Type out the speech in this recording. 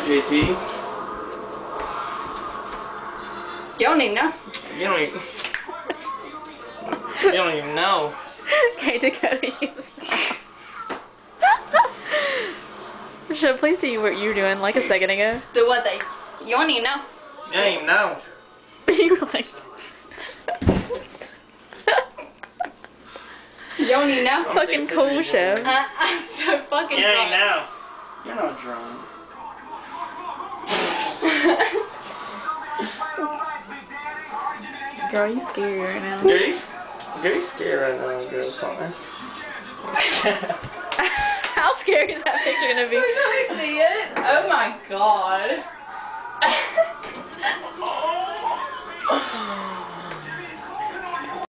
JT. You don't even know. You don't even. You don't even know. Okay, Dakota, you stop. Should please see what you were doing like a second ago. The what they? You don't even know. You don't even know. You were like. You don't even know. Fucking cool show. I'm so fucking You don't drunk. even know. You're not drunk. Girl, you scary right now. You're scared right now, girl. Something. How scary is that picture gonna be? Let me see it. Oh my god.